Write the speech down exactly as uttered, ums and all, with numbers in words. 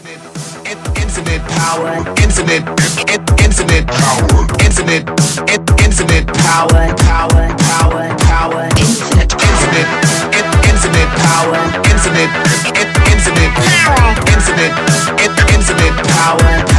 Infinite power, infinite, infinite power, infinite, infinite power, power, power, power, infinite, infinite, infinite power, infinite, infinite power, infinite, infinite power.